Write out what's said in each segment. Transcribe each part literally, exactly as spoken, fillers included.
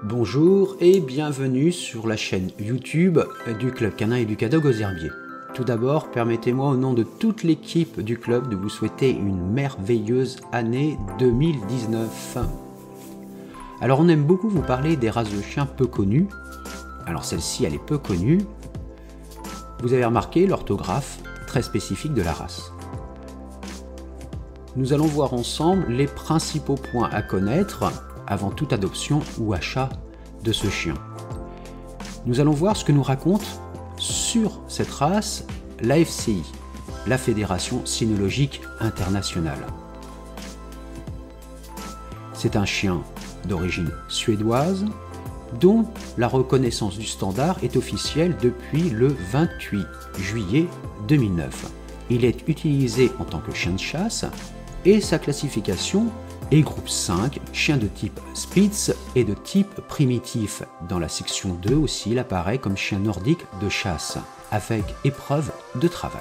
Bonjour et bienvenue sur la chaîne YouTube du Club Canin Éducadog aux Herbiers. Tout d'abord, permettez-moi au nom de toute l'équipe du club de vous souhaiter une merveilleuse année deux mille dix-neuf. Alors on aime beaucoup vous parler des races de chiens peu connues. Alors celle-ci elle est peu connue. Vous avez remarqué l'orthographe très spécifique de la race. Nous allons voir ensemble les principaux points à connaître avant toute adoption ou achat de ce chien. Nous allons voir ce que nous raconte sur cette race l'A F C I, la Fédération Cynologique Internationale. C'est un chien d'origine suédoise dont la reconnaissance du standard est officielle depuis le vingt-huit juillet deux mille neuf. Il est utilisé en tant que chien de chasse et sa classification est groupe cinq, chien de type Spitz et de type primitif. Dans la section deux aussi, il apparaît comme chien nordique de chasse, avec épreuve de travail.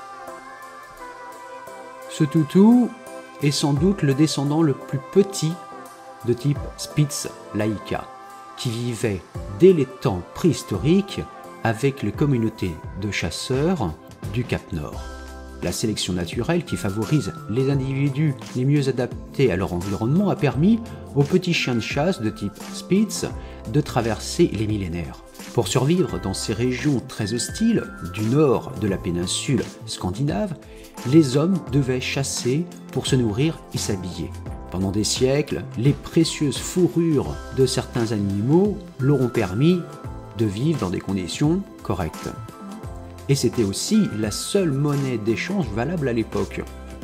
Ce toutou est sans doute le descendant le plus petit de type Spitz Laika, qui vivait dès les temps préhistoriques avec les communautés de chasseurs du Cap Nord. La sélection naturelle qui favorise les individus les mieux adaptés à leur environnement a permis aux petits chiens de chasse de type Spitz de traverser les millénaires. Pour survivre dans ces régions très hostiles du nord de la péninsule scandinave, les hommes devaient chasser pour se nourrir et s'habiller. Pendant des siècles, les précieuses fourrures de certains animaux leur ont permis de vivre dans des conditions correctes. Et c'était aussi la seule monnaie d'échange valable à l'époque.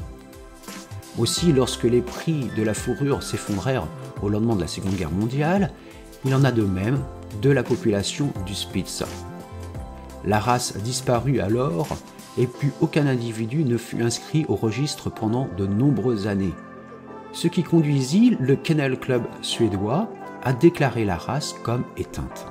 Aussi, lorsque les prix de la fourrure s'effondrèrent au lendemain de la Seconde Guerre mondiale, il en a de même de la population du Spitz. La race disparut alors et plus aucun individu ne fut inscrit au registre pendant de nombreuses années, ce qui conduisit le Kennel Club suédois à déclarer la race comme éteinte.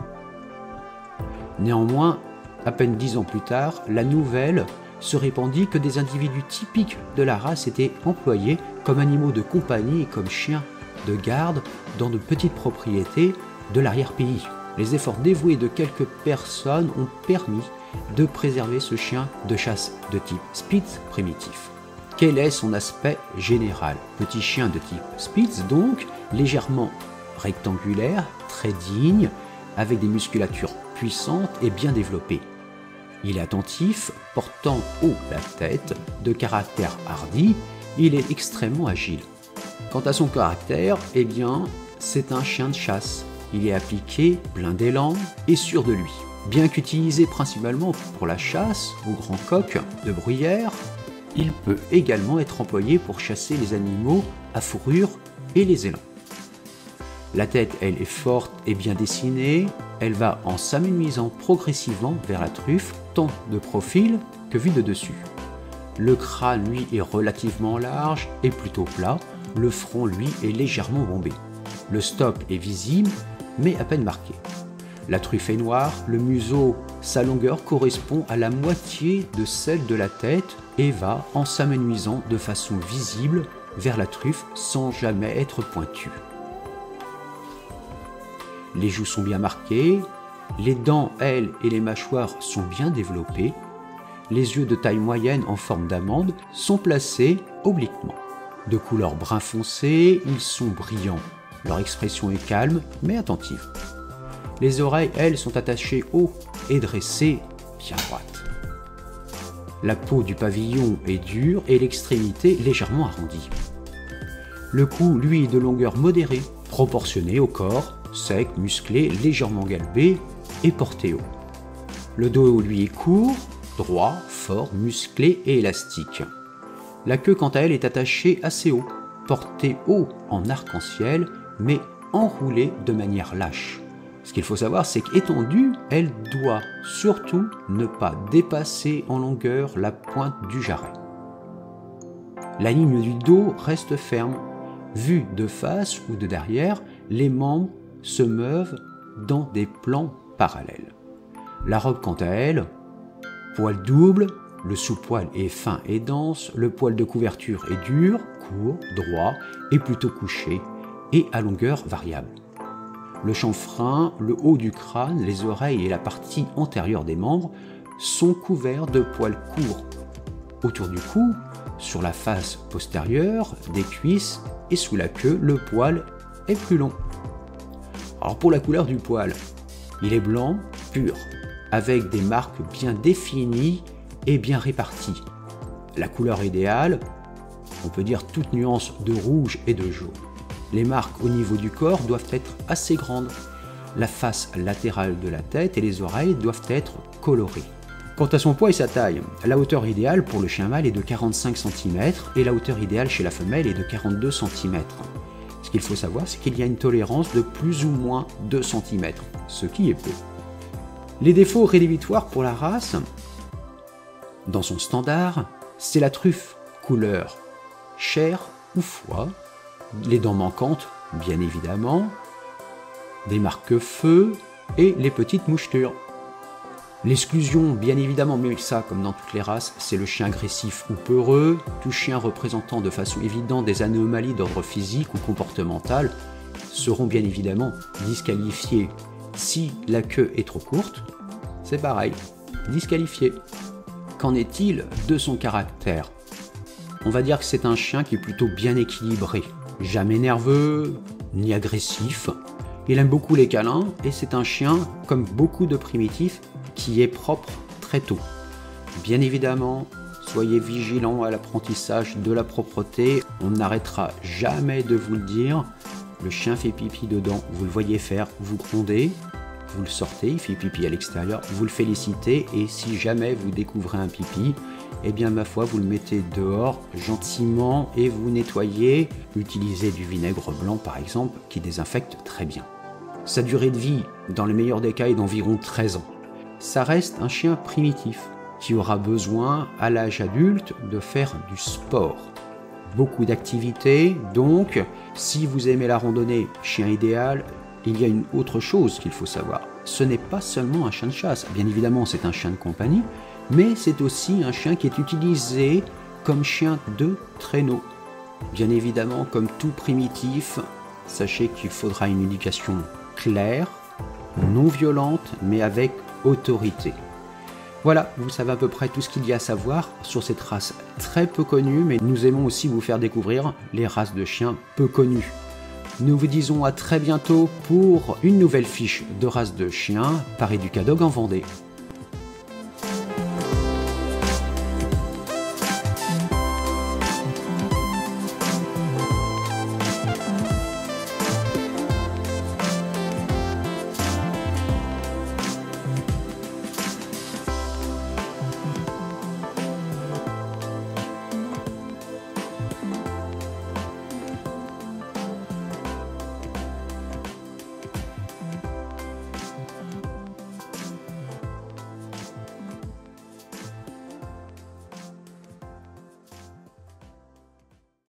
Néanmoins, à peine dix ans plus tard, la nouvelle se répandit que des individus typiques de la race étaient employés comme animaux de compagnie et comme chiens de garde dans de petites propriétés de l'arrière-pays. Les efforts dévoués de quelques personnes ont permis de préserver ce chien de chasse de type Spitz primitif. Quel est son aspect général? Petit chien de type Spitz donc, légèrement rectangulaire, très digne, avec des musculatures puissante et bien développée. Il est attentif, portant haut la tête, de caractère hardi, il est extrêmement agile. Quant à son caractère, eh bien, c'est un chien de chasse. Il est appliqué, plein d'élan et sûr de lui. Bien qu'utilisé principalement pour la chasse au grand coq de bruyère, il peut également être employé pour chasser les animaux à fourrure et les élans. La tête, elle, est forte et bien dessinée. Elle va en s'amenuisant progressivement vers la truffe, tant de profil que vu de dessus. Le crâne, lui, est relativement large et plutôt plat. Le front, lui, est légèrement bombé. Le stop est visible, mais à peine marqué. La truffe est noire. Le museau, sa longueur correspond à la moitié de celle de la tête et va en s'amenuisant de façon visible vers la truffe sans jamais être pointu. Les joues sont bien marquées, les dents, elles, et les mâchoires sont bien développées. Les yeux de taille moyenne en forme d'amande sont placés obliquement. De couleur brun foncé, ils sont brillants. Leur expression est calme, mais attentive. Les oreilles, elles, sont attachées haut et dressées bien droites. La peau du pavillon est dure et l'extrémité légèrement arrondie. Le cou, lui, est de longueur modérée, proportionnée au corps, sec, musclé, légèrement galbé et porté haut. Le dos, lui, est court, droit, fort, musclé et élastique. La queue, quant à elle, est attachée assez haut, portée haut en arc-en-ciel, mais enroulée de manière lâche. Ce qu'il faut savoir, c'est qu'étendue, elle doit surtout ne pas dépasser en longueur la pointe du jarret. La ligne du dos reste ferme. Vue de face ou de derrière, les membres se meuvent dans des plans parallèles. La robe, quant à elle, poil double, le sous-poil est fin et dense, le poil de couverture est dur, court, droit et plutôt couché, et à longueur variable. Le chanfrein, le haut du crâne, les oreilles et la partie antérieure des membres sont couverts de poils courts. Autour du cou, sur la face postérieure, des cuisses et sous la queue, le poil est plus long. Alors pour la couleur du poil, il est blanc pur, avec des marques bien définies et bien réparties. La couleur idéale, on peut dire toute nuance de rouge et de jaune. Les marques au niveau du corps doivent être assez grandes. La face latérale de la tête et les oreilles doivent être colorées. Quant à son poids et sa taille, la hauteur idéale pour le chien mâle est de quarante-cinq centimètres et la hauteur idéale chez la femelle est de quarante-deux centimètres. Ce qu'il faut savoir, c'est qu'il y a une tolérance de plus ou moins deux centimètres, ce qui est peu. Les défauts rédhibitoires pour la race, dans son standard, c'est la truffe, couleur chair ou foie, les dents manquantes, bien évidemment, des marque-feu et les petites mouchetures. L'exclusion, bien évidemment, mais ça, comme dans toutes les races, c'est le chien agressif ou peureux. Tout chien représentant de façon évidente des anomalies d'ordre physique ou comportemental seront bien évidemment disqualifiés. Si la queue est trop courte, c'est pareil, disqualifié. Qu'en est-il de son caractère? On va dire que c'est un chien qui est plutôt bien équilibré, jamais nerveux, ni agressif. Il aime beaucoup les câlins et c'est un chien, comme beaucoup de primitifs, qui est propre très tôt. Bien évidemment, soyez vigilants à l'apprentissage de la propreté. On n'arrêtera jamais de vous le dire. Le chien fait pipi dedans, vous le voyez faire, vous grondez, vous le sortez, il fait pipi à l'extérieur, vous le félicitez et si jamais vous découvrez un pipi, eh bien ma foi, vous le mettez dehors gentiment et vous nettoyez. Utilisez du vinaigre blanc par exemple qui désinfecte très bien. Sa durée de vie, dans le meilleur des cas, est d'environ treize ans. Ça reste un chien primitif qui aura besoin à l'âge adulte de faire du sport. Beaucoup d'activités, donc si vous aimez la randonnée, chien idéal, il y a une autre chose qu'il faut savoir. Ce n'est pas seulement un chien de chasse, bien évidemment c'est un chien de compagnie, mais c'est aussi un chien qui est utilisé comme chien de traîneau. Bien évidemment, comme tout primitif, sachez qu'il faudra une éducation claire, non violente, mais avec autorité. Voilà, vous savez à peu près tout ce qu'il y a à savoir sur cette race très peu connue, mais nous aimons aussi vous faire découvrir les races de chiens peu connues. Nous vous disons à très bientôt pour une nouvelle fiche de race de chiens par Educadog en Vendée.